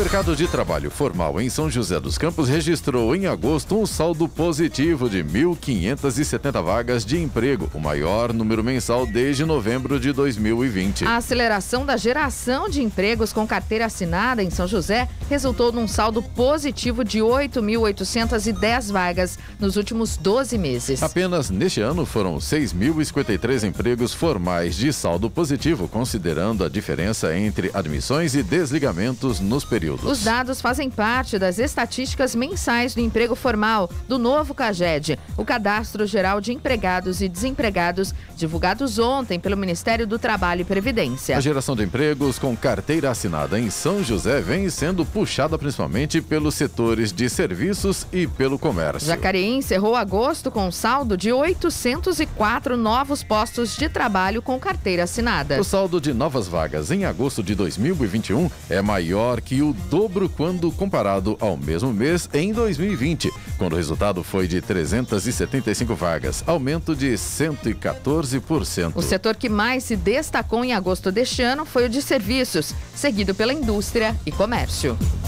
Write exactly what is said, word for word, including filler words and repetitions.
mercado de trabalho formal em São José dos Campos registrou em agosto um saldo positivo de mil quinhentas e setenta vagas de emprego, o maior número mensal desde novembro de dois mil e vinte. A aceleração da geração de empregos com carteira assinada em São José resultou num saldo positivo de oito mil oitocentas e dez vagas nos últimos doze meses. Apenas neste ano foram seis mil e cinquenta e três empregos formais de saldo positivo, considerando a diferença entre admissões e desligamentos nos períodos. Os dados fazem parte das estatísticas mensais do emprego formal do novo CAGED, o Cadastro Geral de Empregados e Desempregados, divulgados ontem pelo Ministério do Trabalho e Previdência. A geração de empregos com carteira assinada em São José vem sendo puxada principalmente pelos setores de serviços e pelo comércio. Jacareí encerrou agosto com um saldo de oitocentos e quatro novos postos de trabalho com carteira assinada. O saldo de novas vagas em agosto de dois mil e vinte e um é maior que o dobro quando comparado ao mesmo mês em dois mil e vinte, quando o resultado foi de trezentas e setenta e cinco vagas, aumento de cento e quatorze por cento. O setor que mais se destacou em agosto deste ano foi o de serviços, seguido pela indústria e comércio.